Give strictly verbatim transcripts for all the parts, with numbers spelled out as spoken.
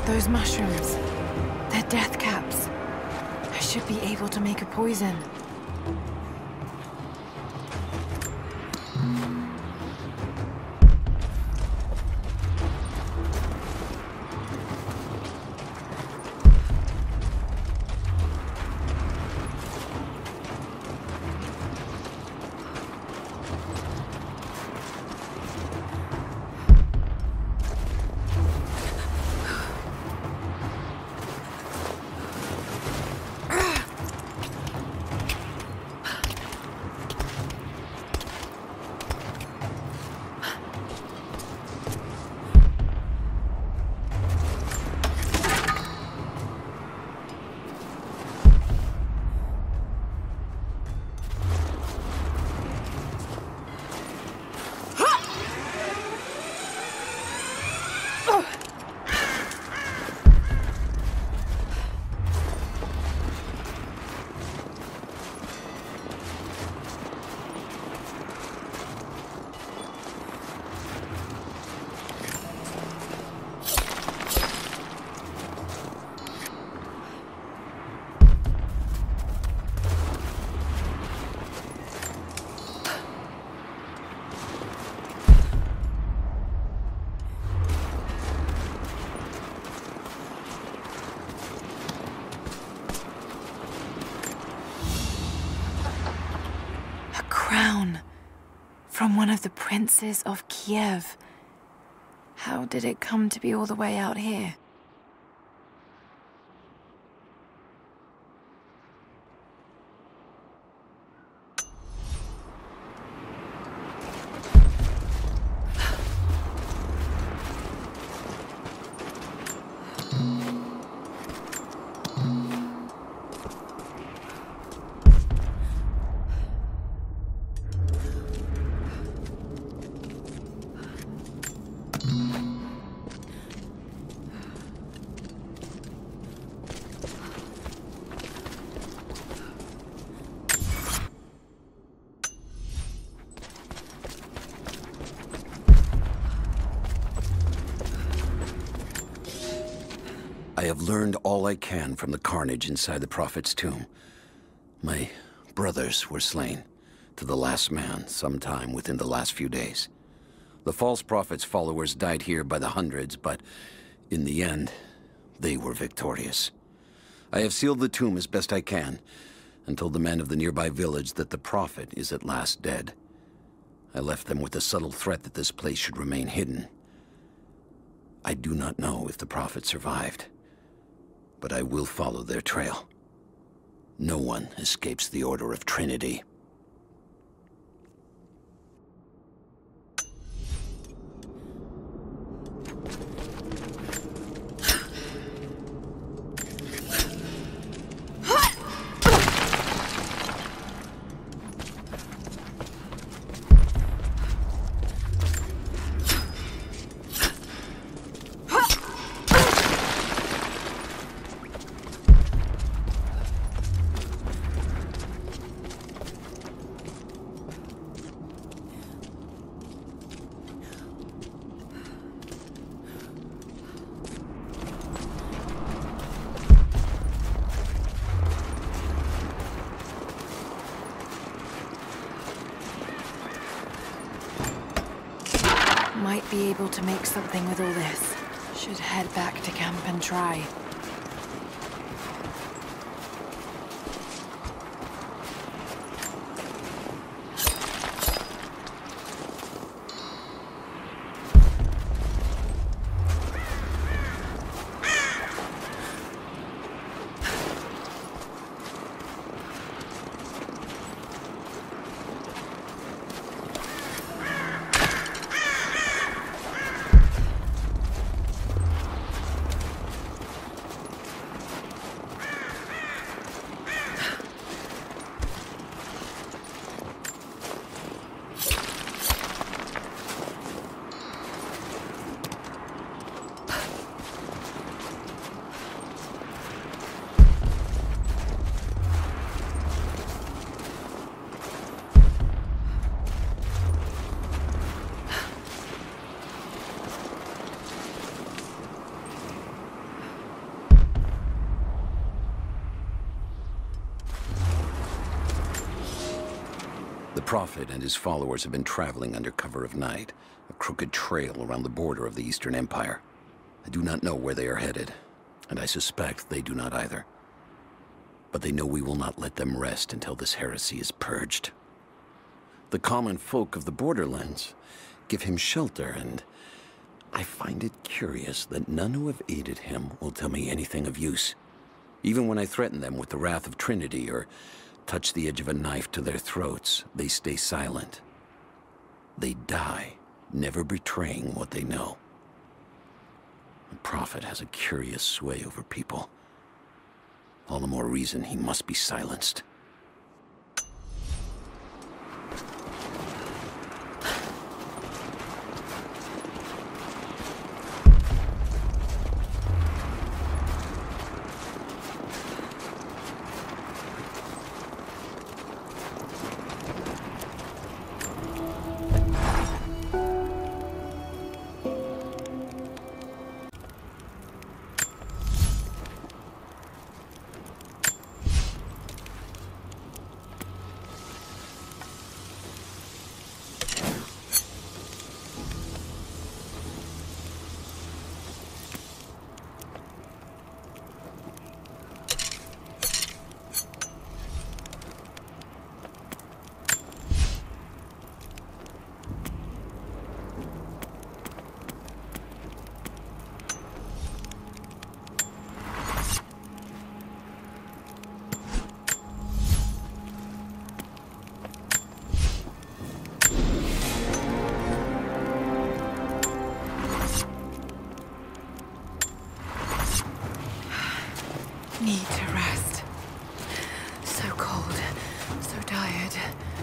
Those mushrooms, they're death caps. I should be able to make a poison. From one of the princes of Kiev. How did it come to be all the way out here? I have learned all I can from the carnage inside the Prophet's tomb. My brothers were slain, to the last man, sometime within the last few days. The false Prophet's followers died here by the hundreds, but in the end, they were victorious. I have sealed the tomb as best I can, and told the men of the nearby village that the Prophet is at last dead. I left them with the subtle threat that this place should remain hidden. I do not know if the Prophet survived, but I will follow their trail. No one escapes the Order of Trinity. Might be able to make something with all this. Should head back to camp and try. Prophet and his followers have been traveling under cover of night, a crooked trail around the border of the Eastern Empire. I do not know where they are headed, and I suspect they do not either. But they know we will not let them rest until this heresy is purged. The common folk of the borderlands give him shelter, and I find it curious that none who have aided him will tell me anything of use. Even when I threaten them with the wrath of Trinity or touch the edge of a knife to their throats, they stay silent. They die, never betraying what they know. The Prophet has a curious sway over people. All the more reason he must be silenced. Need to rest. So cold, so tired.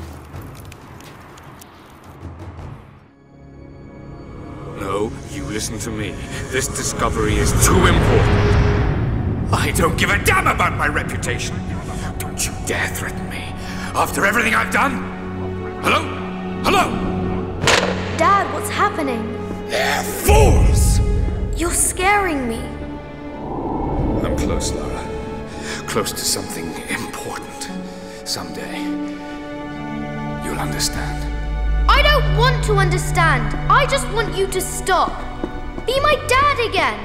No, you listen to me. This discovery is too important. I don't give a damn about my reputation. Don't you dare threaten me. After everything I've done? Hello? Hello? Dad, what's happening? They're fools! You're scaring me. I'm close, Lara. Close to something important. Someday, you'll understand. I don't want to understand. I just want you to stop. Be my dad again.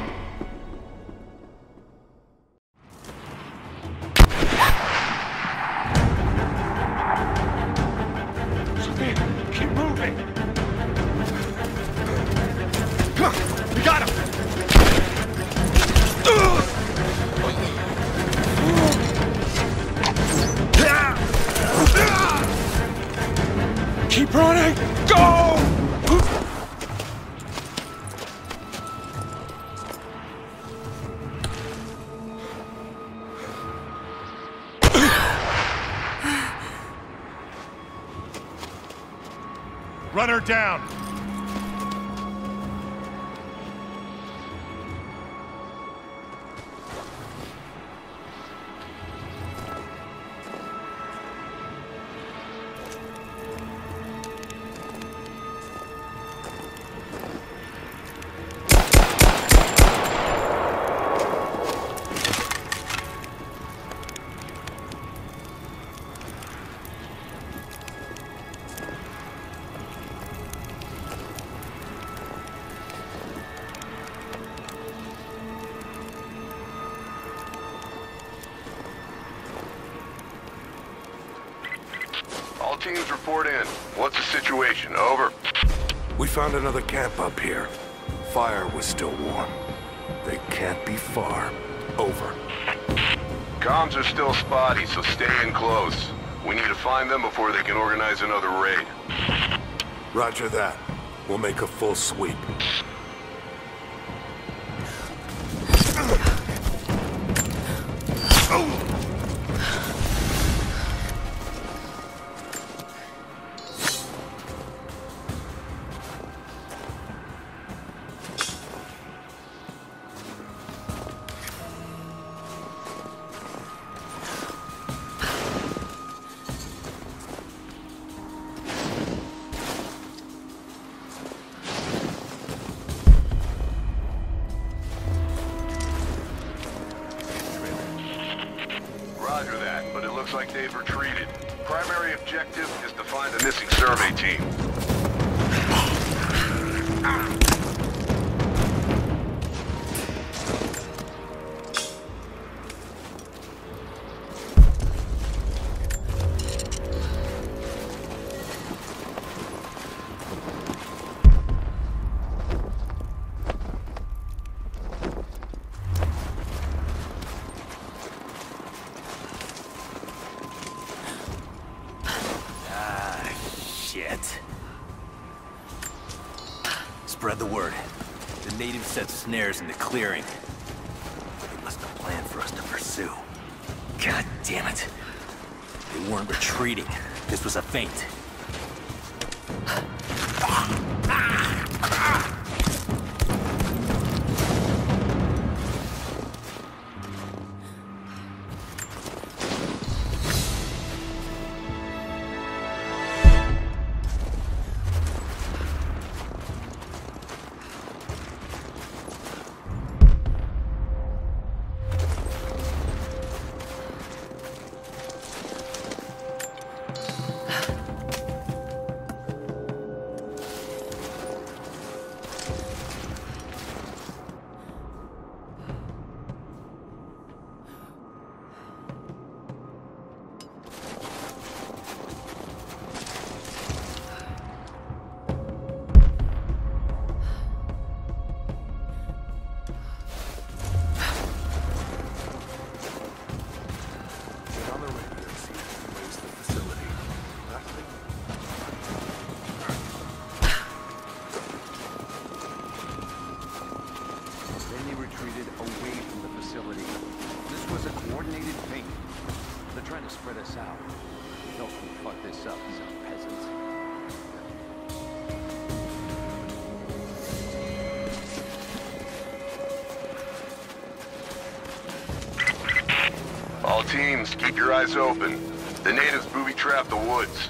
Keep moving! We got him! Keep running! Go! Run her down! All teams report in. What's the situation? Over. We found another camp up here. Fire was still warm. They can't be far. Over. Comms are still spotty, so stay in close. We need to find them before they can organize another raid. Roger that. We'll make a full sweep. Roger that, but it looks like they've retreated. Primary objective is to find the missing survey team. Spread the word. The natives set snares in the clearing. They must have planned for us to pursue. God damn it. They weren't retreating. This was a feint. All teams, keep your eyes open. The natives booby-trapped the woods.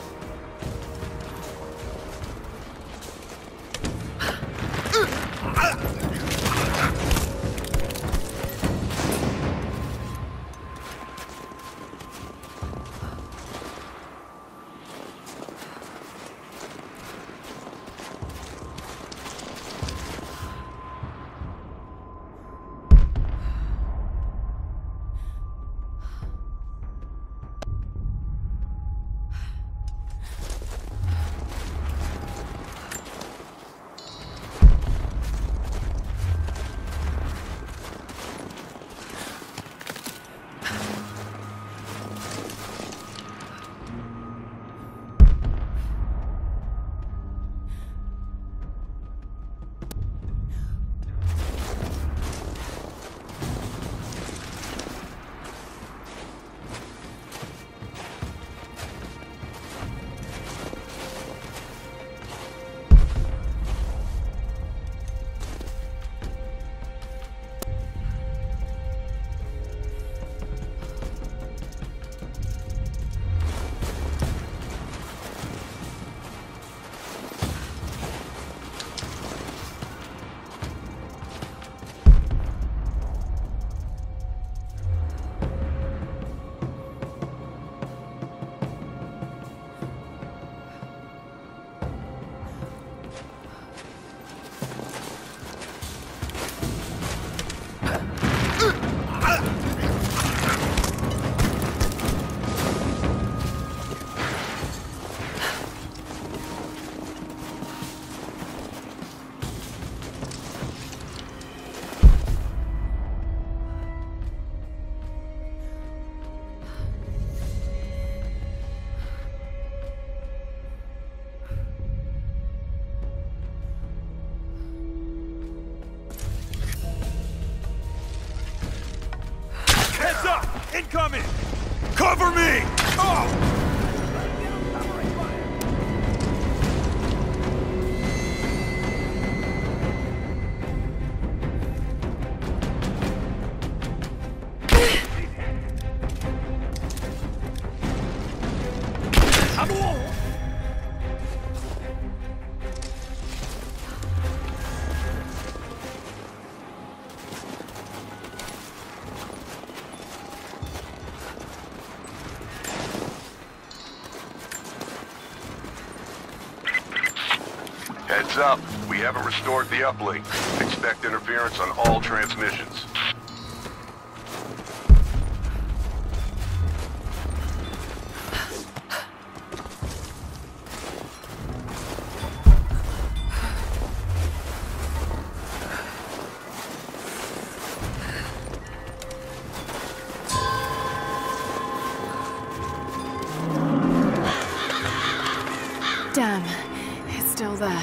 Incoming! Cover me! Oh! Heads up, we haven't restored the uplink. Expect interference on all transmissions. Damn, it's still there.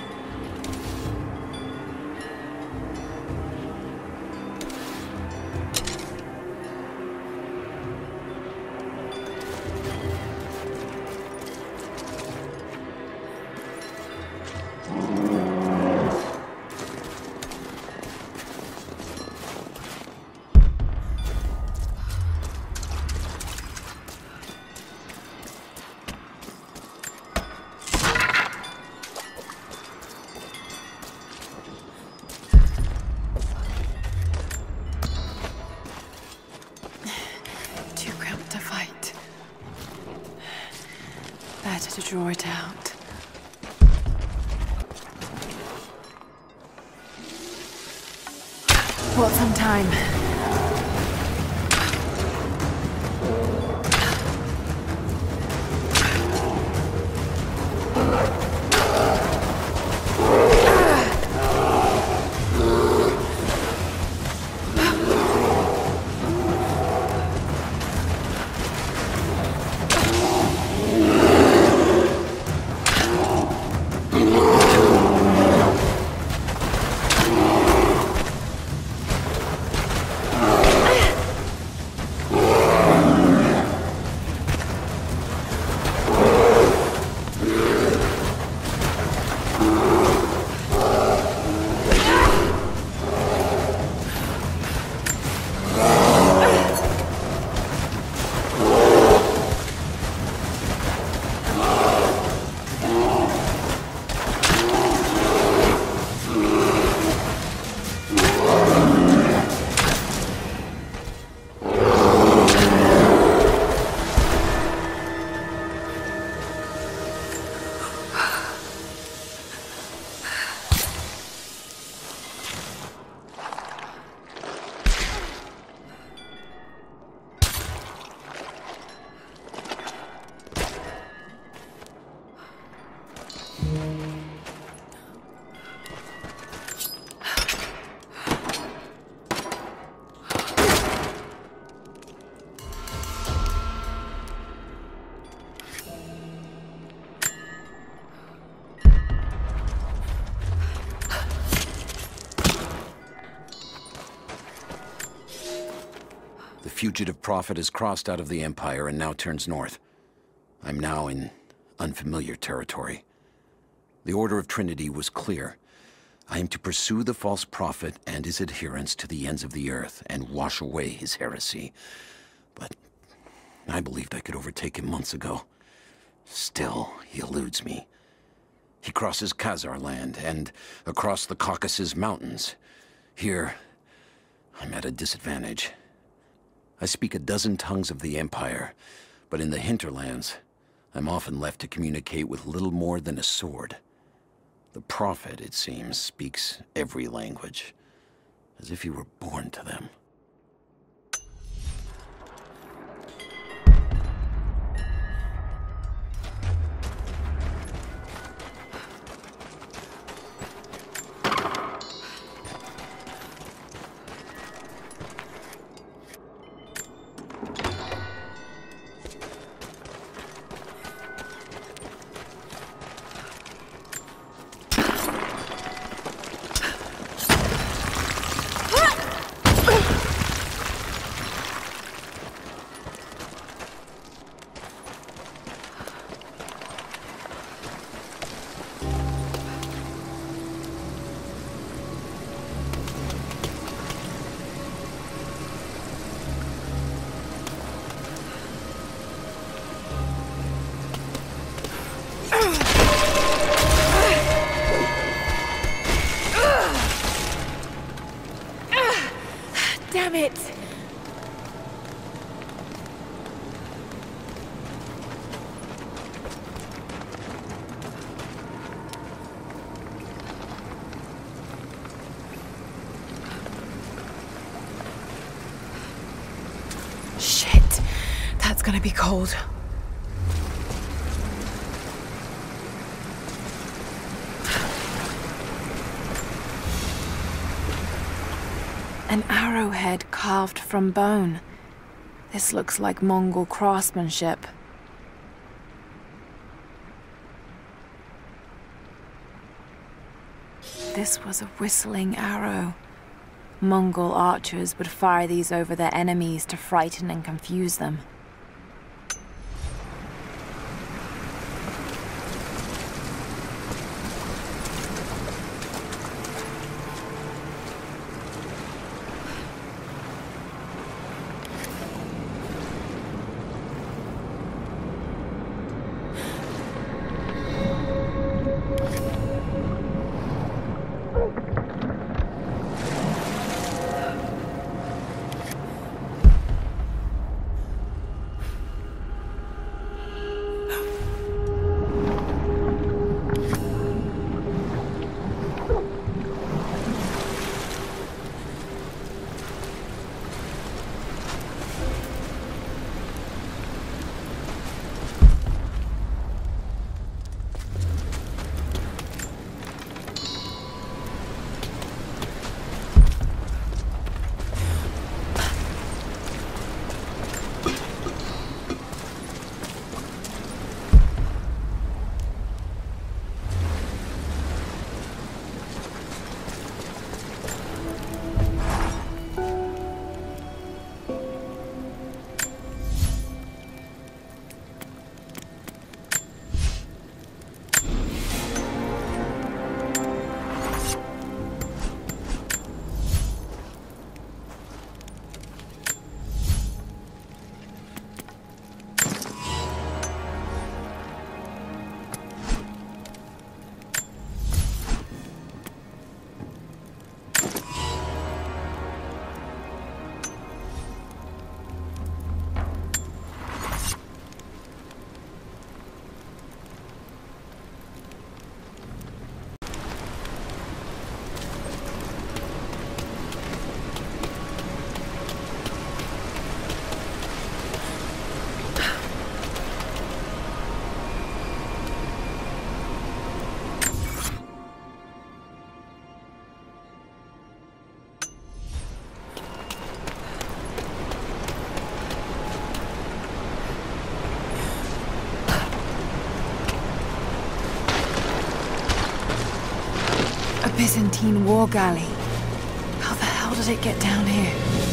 Better to draw it out. Bought some time. The fugitive prophet has crossed out of the Empire and now turns north. I'm now in unfamiliar territory. The Order of Trinity was clear. I am to pursue the false prophet and his adherents to the ends of the earth and wash away his heresy. But I believed I could overtake him months ago. Still, he eludes me. He crosses Khazar land and across the Caucasus Mountains. Here, I'm at a disadvantage. I speak a dozen tongues of the Empire, but in the hinterlands, I'm often left to communicate with little more than a sword. The Prophet, it seems, speaks every language, as if he were born to them. Ugh! gonna be cold. An arrowhead carved from bone. This looks like Mongol craftsmanship. This was a whistling arrow. Mongol archers would fire these over their enemies to frighten and confuse them. Byzantine war galley. How the hell did it get down here?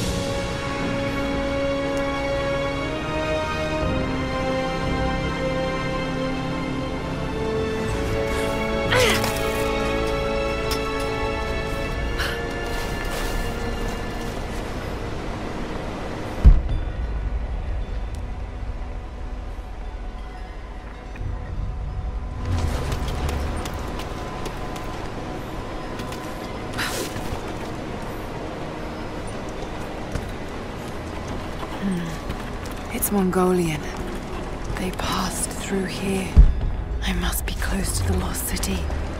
It's Mongolian. They passed through here. I must be close to the lost city.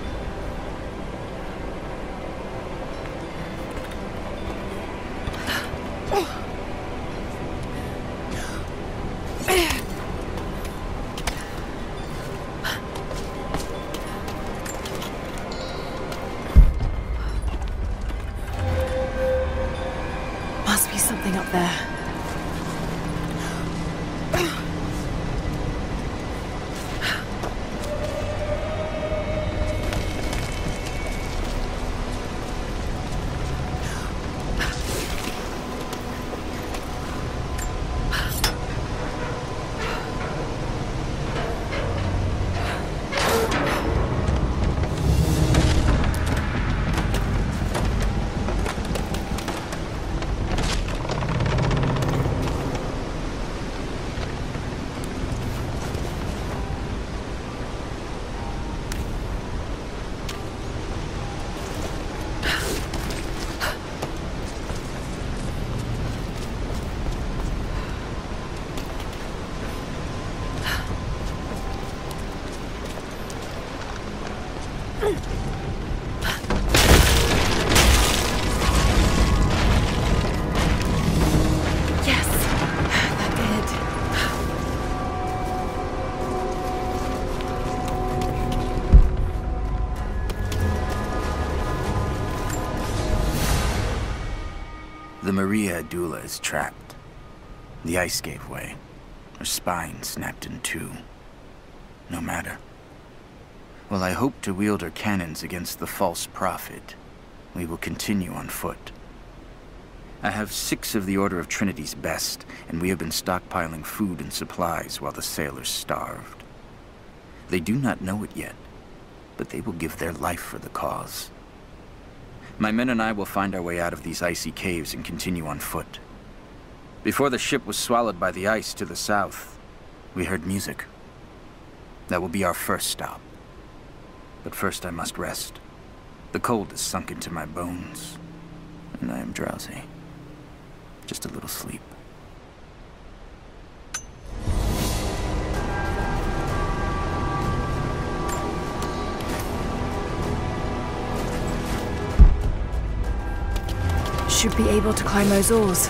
Must be something up there. The Maria Adula is trapped. The ice gave way. Her spine snapped in two. No matter. While I hope to wield her cannons against the false prophet, we will continue on foot. I have six of the Order of Trinity's best, and we have been stockpiling food and supplies while the sailors starved. They do not know it yet, but they will give their life for the cause. My men and I will find our way out of these icy caves and continue on foot. Before the ship was swallowed by the ice to the south, we heard music. That will be our first stop. But first I must rest. The cold has sunk into my bones, and I am drowsy. Just a little sleep. Should be able to climb those oars.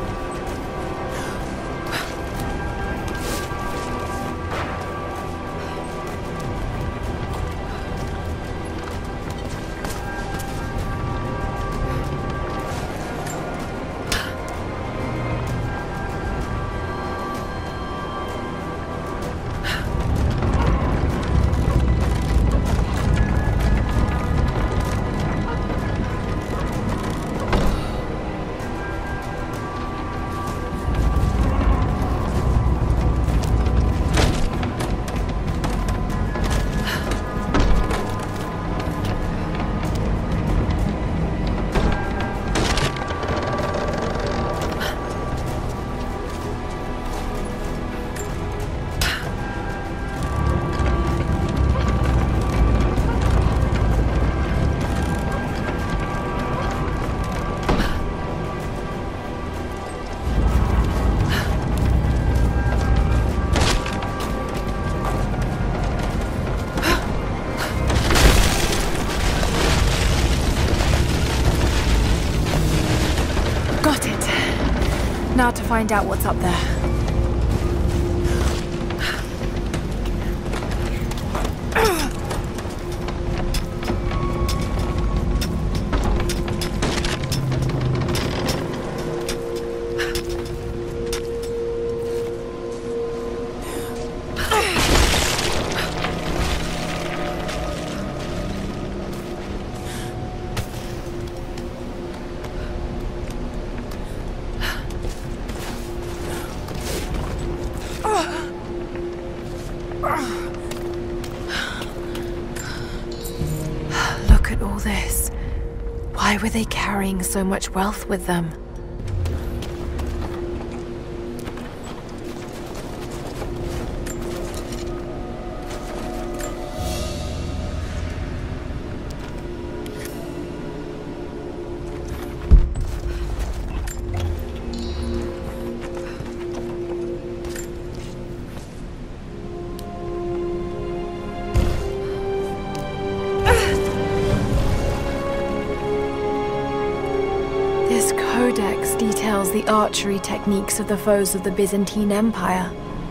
Now to find out what's up there. Look at all this. Why were they carrying so much wealth with them? Codex details the archery techniques of the foes of the Byzantine Empire.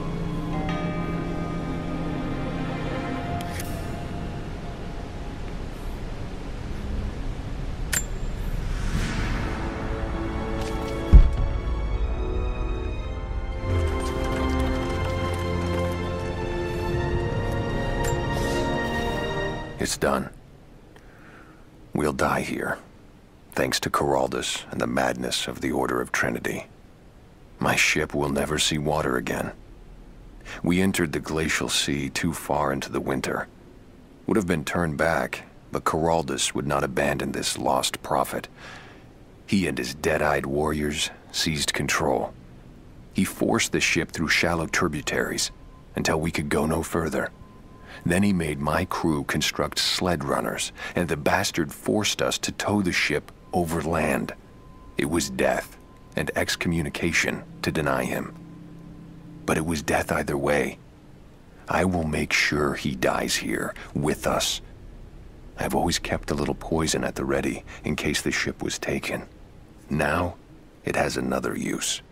It's done. We'll die here. Thanks to Coraldus and the madness of the Order of Trinity. My ship will never see water again. We entered the glacial sea too far into the winter. Would have been turned back, but Coraldus would not abandon this lost prophet. He and his dead-eyed warriors seized control. He forced the ship through shallow tributaries until we could go no further. Then he made my crew construct sled runners, and the bastard forced us to tow the ship over land. It was death and excommunication to deny him. But it was death either way. I will make sure he dies here, with us. I've always kept a little poison at the ready in case the ship was taken. Now, it has another use.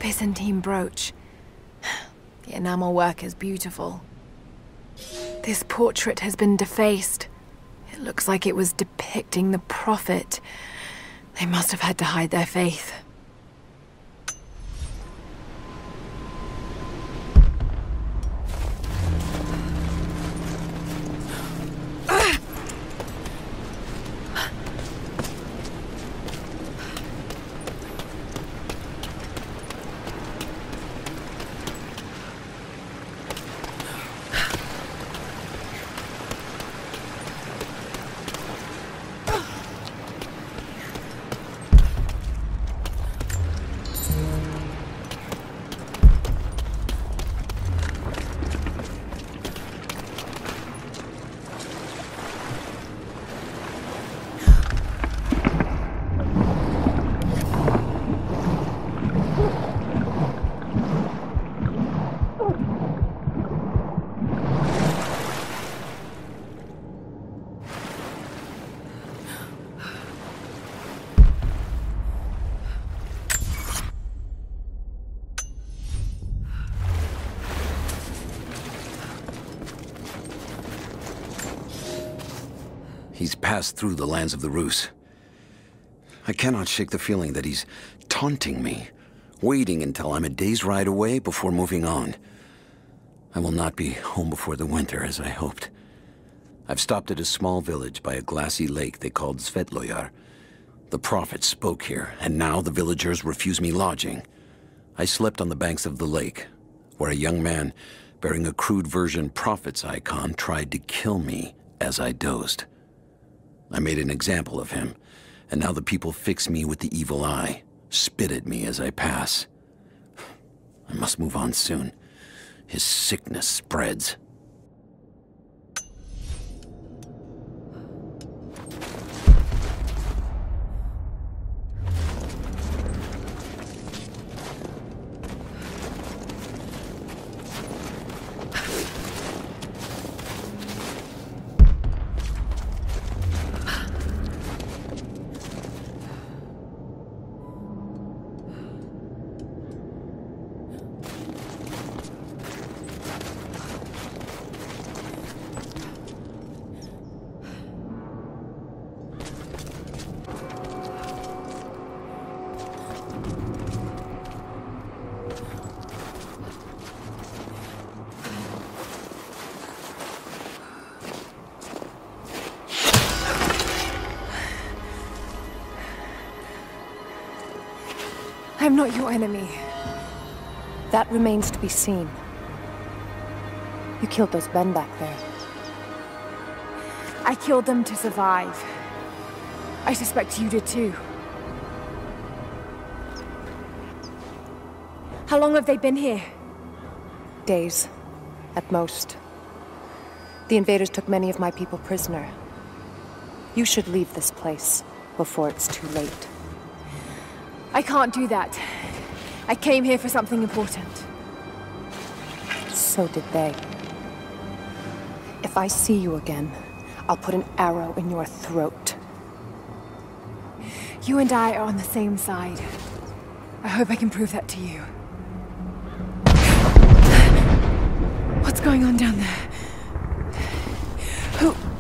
Byzantine brooch. The enamel work is beautiful. This portrait has been defaced. It looks like it was depicting the Prophet. They must have had to hide their faith. He's passed through the lands of the Rus. I cannot shake the feeling that he's taunting me, waiting until I'm a day's ride away before moving on. I will not be home before the winter, as I hoped. I've stopped at a small village by a glassy lake they called Svetloyar. The Prophet spoke here, and now the villagers refuse me lodging. I slept on the banks of the lake, where a young man bearing a crude version Prophet's icon tried to kill me as I dozed. I made an example of him, and now the people fix me with the evil eye, spit at me as I pass. I must move on soon. His sickness spreads. I'm not your enemy. That remains to be seen. You killed those men back there. I killed them to survive. I suspect you did too. How long have they been here? Days, at most. The invaders took many of my people prisoner. You should leave this place before it's too late. I can't do that. I came here for something important. So did they. If I see you again, I'll put an arrow in your throat. You and I are on the same side. I hope I can prove that to you. What's going on down there? Who...